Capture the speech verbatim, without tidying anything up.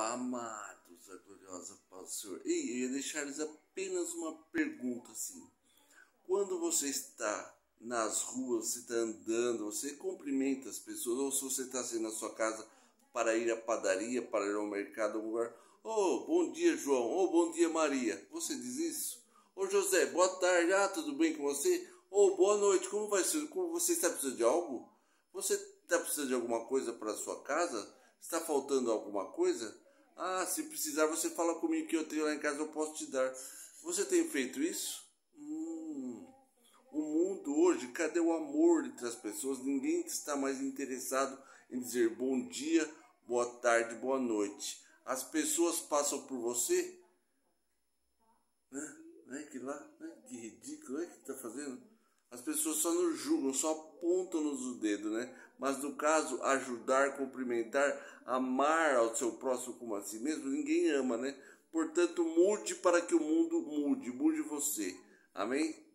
Amados, a gloriosa paz do Senhor. E eu ia deixar-lhes apenas uma pergunta assim. Quando você está nas ruas, você está andando, você cumprimenta as pessoas, ou se você está saindo na sua casa para ir à padaria, para ir ao mercado, algum lugar. Oh, bom dia, João. Oh, bom dia, Maria. Você diz isso? Ô, José, boa tarde. Ah, tudo bem com você? Oh, boa noite. Como vai ser? Como você está precisando de algo? Você está precisando de alguma coisa para a sua casa? Está faltando alguma coisa? Ah, se precisar, você fala comigo que eu tenho lá em casa, eu posso te dar. Você tem feito isso? Hum, o mundo hoje, cadê o amor entre as pessoas? Ninguém está mais interessado em dizer bom dia, boa tarde, boa noite. As pessoas passam por você, né? Né? Que lá, né? Que ridículo, é que está fazendo? As pessoas só nos julgam, só apontam-nos o dedo, né? Mas no caso, ajudar, cumprimentar, amar ao seu próximo como a si mesmo, ninguém ama, né? Portanto, mude para que o mundo mude, mude você. Amém?